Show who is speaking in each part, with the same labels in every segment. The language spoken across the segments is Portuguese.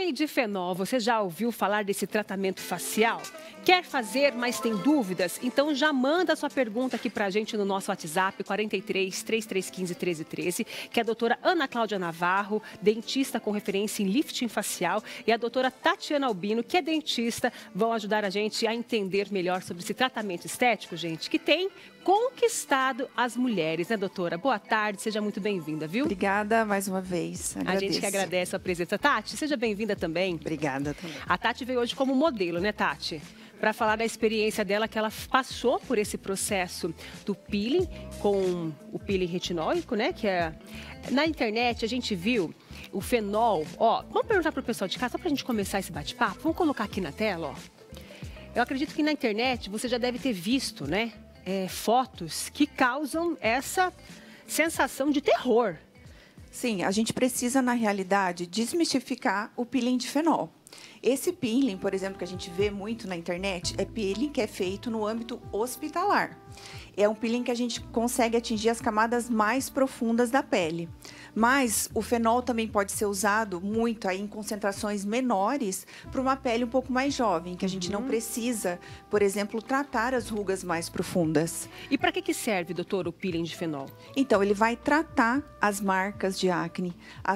Speaker 1: peeling de fenol, você já ouviu falar desse tratamento facial? Quer fazer, mas tem dúvidas? Então já manda a sua pergunta aqui pra gente no nosso WhatsApp, 43 3315 1313, que é a doutora Ana Cláudia Navarro, dentista com referência em lifting facial, e a doutora Tatiana Albino, que é dentista, vão ajudar a gente a entender melhor sobre esse tratamento estético, gente, que tem conquistado as mulheres, né, doutora? Boa tarde, seja muito bem-vinda, viu?
Speaker 2: Obrigada mais uma vez. Agradeço.
Speaker 1: A gente que agradece a presença. Tati, seja bem-vinda também.
Speaker 2: Obrigada também.
Speaker 1: A Tati veio hoje como modelo, né, Tati? Para falar da experiência dela, que ela passou por esse processo do peeling, com o peeling retinóico, né? Que é... Na internet, a gente viu o fenol. Ó, vamos perguntar para o pessoal de casa, só para a gente começar esse bate-papo. Vamos colocar aqui na tela, ó. Eu acredito que na internet você já deve ter visto, né? Fotos que causam essa sensação de terror.
Speaker 2: Sim, a gente precisa, na realidade, desmistificar o peeling de fenol. Esse peeling, por exemplo, que a gente vê muito na internet, é peeling que é feito no âmbito hospitalar. É um peeling que a gente consegue atingir as camadas mais profundas da pele. Mas o fenol também pode ser usado muito aí em concentrações menores para uma pele um pouco mais jovem, que a gente não precisa, por exemplo, tratar as rugas mais profundas.
Speaker 1: E para que serve, doutor, o peeling de fenol?
Speaker 2: Então, ele vai tratar as marcas de acne,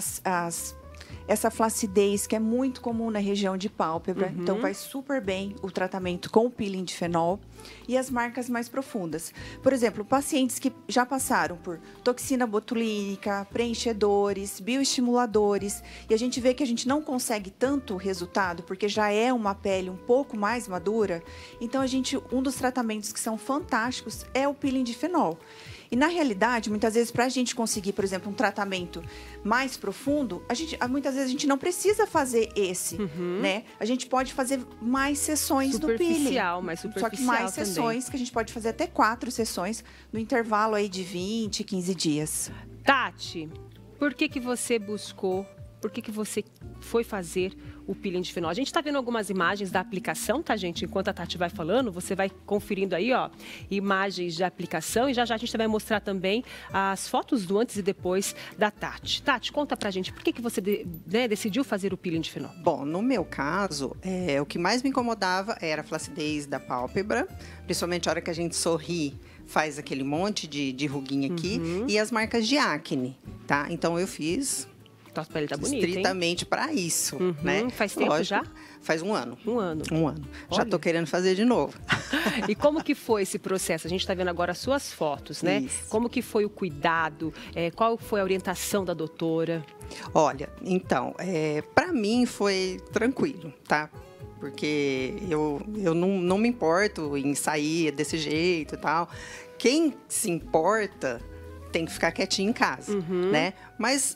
Speaker 2: essa flacidez que é muito comum na região de pálpebra. Então, vai super bem o tratamento com o peeling de fenol e as marcas mais profundas. Por exemplo, pacientes que já passaram por toxina botulínica, preenchedores, bioestimuladores, e a gente vê que a gente não consegue tanto resultado, porque já é uma pele um pouco mais madura. Então, um dos tratamentos que são fantásticos é o peeling de fenol. E, na realidade, muitas vezes, para a gente conseguir, por exemplo, um tratamento mais profundo, muitas vezes a gente não precisa fazer esse, né? A gente pode fazer mais sessões do peeling.
Speaker 1: Mais superficial
Speaker 2: Só que mais
Speaker 1: também.
Speaker 2: sessões, que a gente pode fazer até 4 sessões no intervalo aí de 20, 15 dias.
Speaker 1: Tati, por que você buscou, por que você foi fazer o peeling de fenol? A gente está vendo algumas imagens da aplicação, tá, gente? Enquanto a Tati vai falando, você vai conferindo aí, ó, imagens de aplicação, e já a gente vai mostrar também as fotos do antes e depois da Tati. Tati, conta pra gente, por que você decidiu fazer o peeling de fenol?
Speaker 3: Bom, no meu caso, o que mais me incomodava era a flacidez da pálpebra, principalmente a hora que a gente sorri, faz aquele monte de ruguinha aqui, e as marcas de acne, tá? Então, eu fiz...
Speaker 1: Tua pele tá bonita,
Speaker 3: estritamente para isso, né?
Speaker 1: Faz tempo. Lógico, já?
Speaker 3: Faz um ano.
Speaker 1: Um ano.
Speaker 3: Já tô querendo fazer de novo.
Speaker 1: E como que foi esse processo? A gente tá vendo agora as suas fotos, né?
Speaker 3: Isso.
Speaker 1: Como que foi o cuidado? Qual foi a orientação da doutora?
Speaker 3: Olha, então, para mim foi tranquilo, tá? Porque eu não me importo em sair desse jeito e tal. Quem se importa tem que ficar quietinho em casa, né? Mas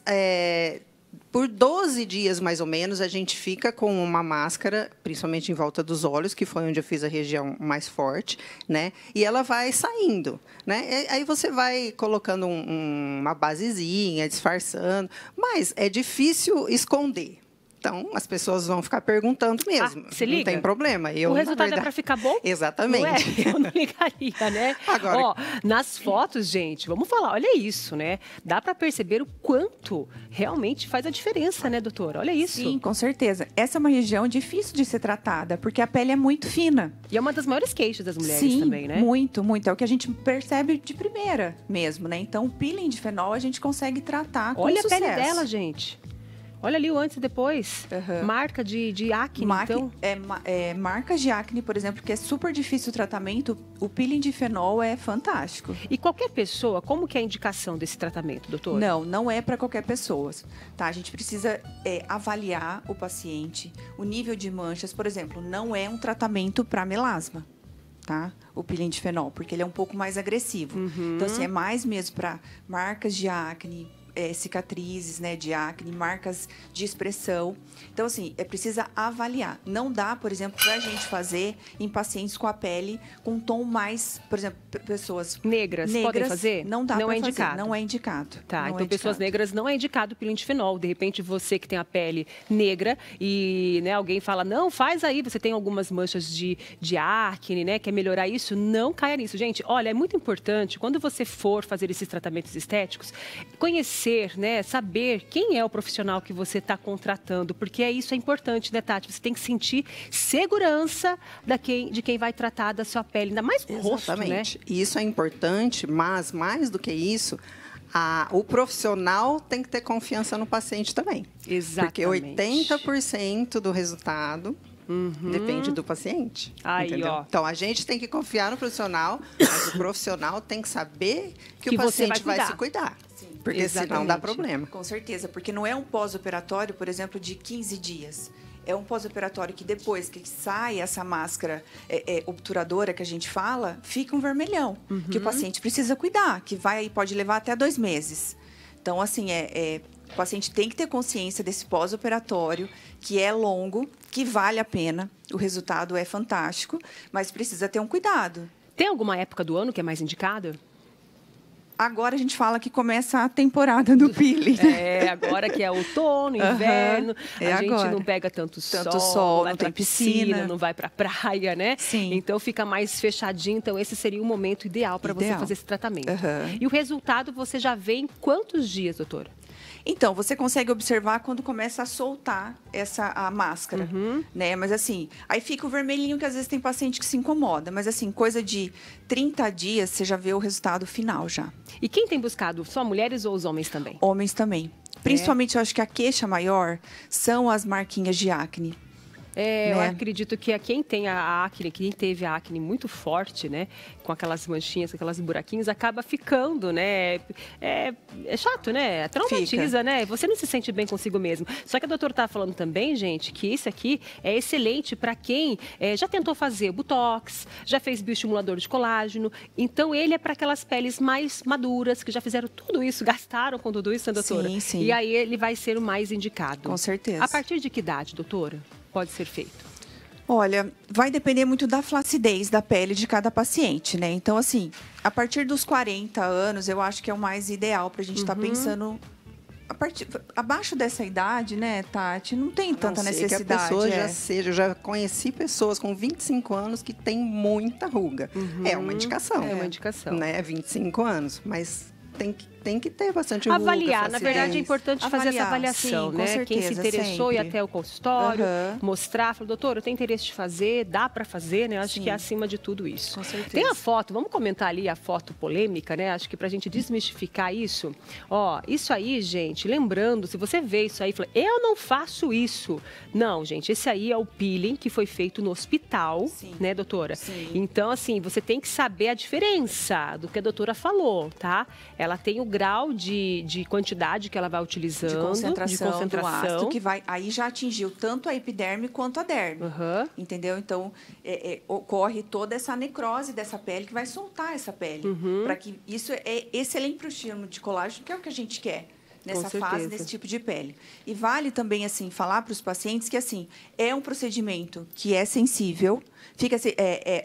Speaker 3: por 12 dias, mais ou menos, a gente fica com uma máscara, principalmente em volta dos olhos, que foi onde eu fiz a região mais forte, né? E ela vai saindo, né? Aí você vai colocando uma basezinha, disfarçando, mas é difícil esconder. Então, as pessoas vão ficar perguntando mesmo.
Speaker 1: Você liga?
Speaker 3: Não tem problema.
Speaker 1: O resultado é para ficar bom?
Speaker 3: Exatamente.
Speaker 1: Eu não ligaria, né?
Speaker 3: Agora...
Speaker 1: Ó, nas fotos, gente, vamos falar, olha isso, né? Dá para perceber o quanto realmente faz a diferença, né, doutora? Olha isso.
Speaker 2: Sim, com certeza. Essa é uma região difícil de ser tratada, porque a pele é muito fina.
Speaker 1: E é uma das maiores queixas das mulheres também, né?
Speaker 2: Muito, muito. É o que a gente percebe de primeira mesmo, né? Então, o peeling de fenol a gente consegue tratar com sucesso.
Speaker 1: Olha a pele dela, gente. Olha ali o antes e depois. Marca de acne, então.
Speaker 2: Marcas de acne, por exemplo, que é super difícil o tratamento, o peeling de fenol é fantástico.
Speaker 1: E qualquer pessoa, como que é a indicação desse tratamento, doutor?
Speaker 2: Não é para qualquer pessoa. Tá? A gente precisa avaliar o paciente, o nível de manchas. Por exemplo, não é um tratamento para melasma, tá? O peeling de fenol, porque ele é um pouco mais agressivo. Então, assim, é mais mesmo para marcas de acne, cicatrizes, né, de acne, marcas de expressão. Então, assim, precisa avaliar. Não dá, por exemplo, para a gente fazer em pacientes com a pele com um tom mais, por exemplo, pessoas
Speaker 1: negras podem fazer?
Speaker 2: Não dá
Speaker 1: para fazer.
Speaker 2: Indicado. Não é indicado.
Speaker 1: Tá, então pessoas negras não é indicado o peeling de fenol. De repente, você que tem a pele negra e, né, alguém fala, não, faz aí, você tem algumas manchas de acne, né, quer melhorar isso, não caia nisso. Gente, olha, é muito importante, quando você for fazer esses tratamentos estéticos, conhecer conhecer, né, saber quem é o profissional que você está contratando, porque isso é importante, né, Tati? Você tem que sentir segurança de quem vai tratar da sua pele, ainda mais o rosto, né?
Speaker 3: Exatamente. Isso é importante, mas mais do que isso, o profissional tem que ter confiança no paciente também.
Speaker 1: Exatamente.
Speaker 3: Porque 80% do resultado depende do paciente.
Speaker 1: Aí,
Speaker 3: entendeu?
Speaker 1: ó.
Speaker 3: Então, a gente tem que confiar no profissional, mas o profissional tem que saber que o paciente vai se cuidar.
Speaker 2: Sim.
Speaker 3: Porque
Speaker 1: Exatamente.
Speaker 3: senão dá problema.
Speaker 2: Com certeza, porque não é um pós-operatório, por exemplo, de 15 dias. É um pós-operatório que depois que sai essa máscara obturadora que a gente fala, fica um vermelhão, que o paciente precisa cuidar, que pode levar até 2 meses. Então, assim, o paciente tem que ter consciência desse pós-operatório, que é longo, que vale a pena, o resultado é fantástico, mas precisa ter um cuidado.
Speaker 1: Tem alguma época do ano que é mais indicada?
Speaker 2: Agora a gente fala que começa a temporada do peeling.
Speaker 1: Agora que é outono, inverno, a gente
Speaker 2: agora.
Speaker 1: não pega tanto sol,
Speaker 2: não
Speaker 1: vai
Speaker 2: tem
Speaker 1: pra piscina, não vai pra praia, né?
Speaker 2: Sim.
Speaker 1: Então fica mais fechadinho, então esse seria o momento ideal para você fazer esse tratamento. E o resultado você já vê em quantos dias, doutora?
Speaker 2: Então, você consegue observar quando começa a soltar a máscara, né? Mas assim, aí fica o vermelhinho que às vezes tem paciente que se incomoda. Mas assim, coisa de 30 dias, você já vê o resultado final já.
Speaker 1: E quem tem buscado? Só mulheres ou os homens também?
Speaker 2: Homens também. Principalmente, eu acho que a queixa maior são as marquinhas de acne.
Speaker 1: Eu acredito que quem tem a acne, quem teve a acne muito forte, né? Com aquelas manchinhas, com aquelas buraquinhos, acaba ficando, né? É chato, né? Traumatiza, né? Você não se sente bem consigo mesmo. Só que a doutora tá falando também, gente, que isso aqui é excelente para quem já tentou fazer botox, já fez bioestimulador de colágeno. Então, ele é para aquelas peles mais maduras, que já fizeram tudo isso, gastaram com tudo isso, né, doutora?
Speaker 2: Sim, sim.
Speaker 1: E aí, ele vai ser o mais indicado.
Speaker 2: Com certeza.
Speaker 1: A partir de que idade, doutora, pode ser feito?
Speaker 2: Olha, vai depender muito da flacidez da pele de cada paciente, né? Então, assim, a partir dos 40 anos, eu acho que é o mais ideal para a gente estar pensando. Abaixo dessa idade, né, Tati, não tem tanta necessidade.
Speaker 3: Que a pessoa já seja. Eu já conheci pessoas com 25 anos que têm muita ruga. É uma indicação.
Speaker 1: É uma indicação.
Speaker 3: Né? 25 anos, mas tem que ter bastante ruga.
Speaker 1: Avaliar, na verdade é importante fazer essa avaliação,
Speaker 2: sim,
Speaker 1: né?
Speaker 2: Certeza,
Speaker 1: quem se interessou
Speaker 2: sempre.
Speaker 1: Ir até o consultório, mostrar, falar, doutor, eu tenho interesse de fazer, dá para fazer, né? Acho que é acima de tudo isso.
Speaker 2: Com certeza.
Speaker 1: Tem a foto, vamos comentar ali a foto polêmica, né? Acho que pra gente desmistificar isso. Ó, isso aí, gente, lembrando, se você vê isso aí e fala, eu não faço isso. Não, gente, esse aí é o peeling que foi feito no hospital, né, doutora?
Speaker 2: Sim.
Speaker 1: Então, assim, você tem que saber a diferença do que a doutora falou, tá? Ela tem o grau de quantidade que ela vai utilizando,
Speaker 2: de concentração do ácido, que aí já atingiu tanto a epiderme quanto a derme. Entendeu? Então, ocorre toda essa necrose dessa pele que vai soltar essa pele. Para que isso é excelente para o estímulo de colágeno, que é o que a gente quer nessa fase desse tipo de pele. E vale também, assim, falar para os pacientes que, assim, é um procedimento que é sensível, fica assim,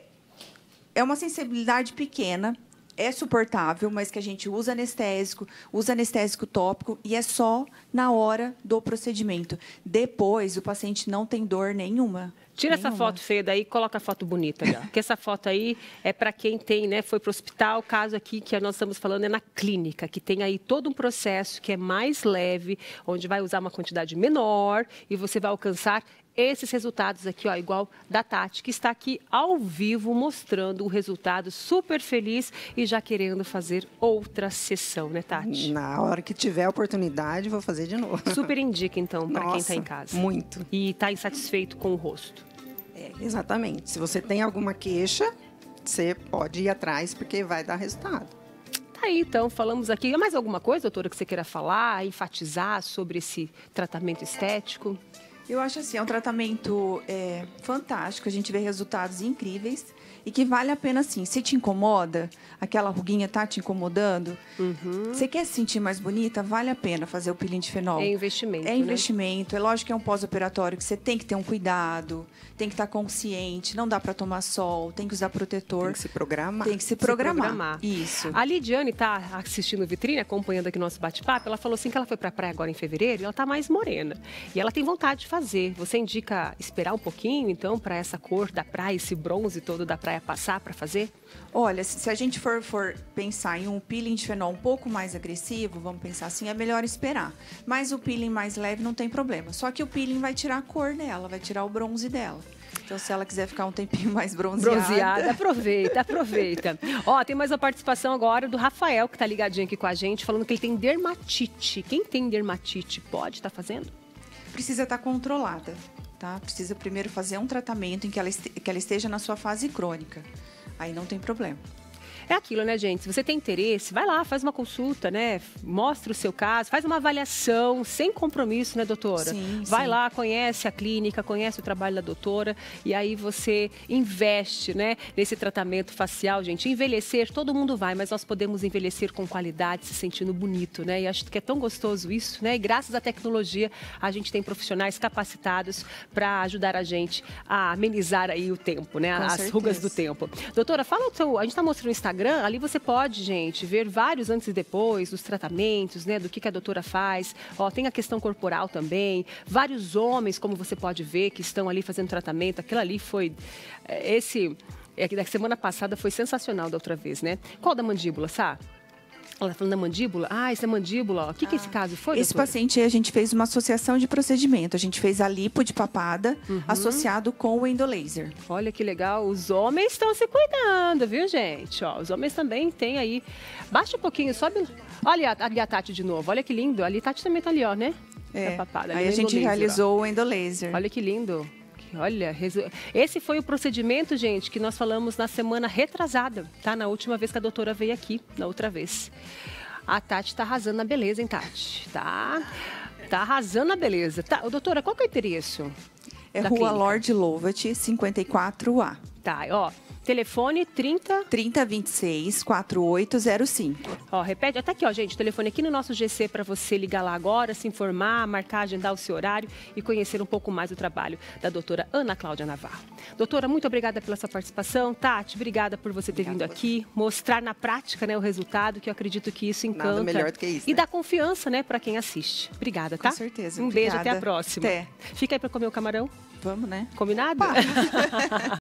Speaker 2: é uma sensibilidade pequena, é suportável, mas que a gente usa anestésico tópico e é só na hora do procedimento. Depois, o paciente não tem dor nenhuma.
Speaker 1: Tira essa foto feia daí e coloca a foto bonita aí, ó. Porque essa foto aí é para quem tem, né, foi para o hospital. O caso aqui que nós estamos falando é na clínica, que tem aí todo um processo que é mais leve, onde vai usar uma quantidade menor e você vai alcançar esses resultados aqui, ó, igual da Tati, que está aqui ao vivo mostrando o resultado, super feliz e já querendo fazer outra sessão, né, Tati?
Speaker 3: Na hora que tiver a oportunidade, vou fazer de novo.
Speaker 1: Super indica, então, para quem está em casa.
Speaker 3: Muito.
Speaker 1: E está insatisfeito com o rosto.
Speaker 3: Exatamente. Se você tem alguma queixa, você pode ir atrás, porque vai dar resultado.
Speaker 1: Tá aí, então, falamos aqui. Mais alguma coisa, doutora, que você queira falar, enfatizar sobre esse tratamento estético?
Speaker 2: Eu acho assim, é um tratamento fantástico, a gente vê resultados incríveis e que vale a pena, assim, se te incomoda, aquela ruguinha tá te incomodando, você quer se sentir mais bonita, vale a pena fazer o peeling de fenol.
Speaker 1: É investimento,
Speaker 2: É investimento, é lógico que é um pós-operatório que você tem que ter um cuidado, tem que estar consciente, não dá para tomar sol, tem que usar protetor.
Speaker 3: Tem que se programar.
Speaker 2: Tem que se programar. Isso.
Speaker 1: A Lidiane tá assistindo o Vitrine, acompanhando aqui nosso bate-papo, ela falou assim que ela foi pra praia agora em fevereiro e ela tá mais morena. E ela tem vontade de fazer. Você indica esperar um pouquinho, então, para essa cor da praia, esse bronze todo da praia vai passar para fazer?
Speaker 2: Olha, se a gente for pensar em um peeling de fenol um pouco mais agressivo, vamos pensar assim, é melhor esperar. Mas o peeling mais leve não tem problema. Só que o peeling vai tirar a cor dela, vai tirar o bronze dela. Então, se ela quiser ficar um tempinho mais bronzeada...
Speaker 1: Aproveita. Ó, tem mais uma participação agora do Rafael, que tá ligadinho aqui com a gente, falando que ele tem dermatite. Quem tem dermatite pode estar fazendo?
Speaker 2: Precisa estar controlada, tá? Precisa primeiro fazer um tratamento em que ela esteja na sua fase crônica. Aí não tem problema.
Speaker 1: É aquilo, né, gente? Se você tem interesse, vai lá, faz uma consulta, né? Mostra o seu caso, faz uma avaliação sem compromisso, né, doutora?
Speaker 2: Sim,
Speaker 1: vai
Speaker 2: sim.
Speaker 1: lá, conhece a clínica, conhece o trabalho da doutora e aí você investe, né, nesse tratamento facial, gente. Envelhecer, todo mundo vai, mas nós podemos envelhecer com qualidade, se sentindo bonito, né? E acho que é tão gostoso isso, né? E graças à tecnologia, a gente tem profissionais capacitados para ajudar a gente a amenizar aí o tempo, né? As rugas do tempo. Doutora, fala o seu... A gente está mostrando o Instagram. Ali você pode, gente, ver vários antes e depois dos tratamentos, né? Do que a doutora faz. Ó, tem a questão corporal também. Vários homens, como você pode ver, que estão ali fazendo tratamento. Aquilo ali foi... da semana passada foi sensacional da outra vez, né? Qual da mandíbula, sabe? Ela tá falando da mandíbula? Ah, essa é mandíbula. Ó. O que é esse caso foi,
Speaker 2: Esse
Speaker 1: doutora?
Speaker 2: paciente, a gente fez uma associação de procedimento. A gente fez a lipo de papada associado com o endolaser.
Speaker 1: Olha que legal. Os homens estão se cuidando, viu, gente? Ó, os homens também têm aí... Baixa um pouquinho, sobe... Olha ali a Tati de novo. Olha que lindo. Ali a Tati também tá ali, ó, né?
Speaker 2: É.
Speaker 1: Papada,
Speaker 2: Aí a gente realizou o endolaser.
Speaker 1: Olha que lindo. Olha, esse foi o procedimento, gente, que nós falamos na semana retrasada, tá? Na última vez que a doutora veio aqui, na outra vez. A Tati tá arrasando na beleza, hein, Tati? Tá arrasando na beleza. Tá, doutora, qual que é o endereço?
Speaker 2: É
Speaker 1: da
Speaker 2: Rua
Speaker 1: clínica?
Speaker 2: Lorde Lovat, 54A.
Speaker 1: Tá, ó. Telefone
Speaker 2: 3026-4805.
Speaker 1: Ó, repete, até aqui, ó, gente, o telefone aqui no nosso GC para você ligar lá agora, se informar, marcar, agendar o seu horário e conhecer um pouco mais do trabalho da doutora Ana Cláudia Navarro. Doutora, muito obrigada pela sua participação. Tati, obrigada por você ter vindo aqui, mostrar na prática, né, o resultado, que eu acredito que isso encanta.
Speaker 3: Nada melhor do que isso,
Speaker 1: E
Speaker 3: né?
Speaker 1: dá confiança, né, para quem assiste. Obrigada, tá?
Speaker 2: Com certeza.
Speaker 1: Um beijo,
Speaker 2: Obrigada.
Speaker 1: até a próxima.
Speaker 2: Até.
Speaker 1: Fica aí para comer o camarão.
Speaker 2: Vamos, né?
Speaker 1: Combinado?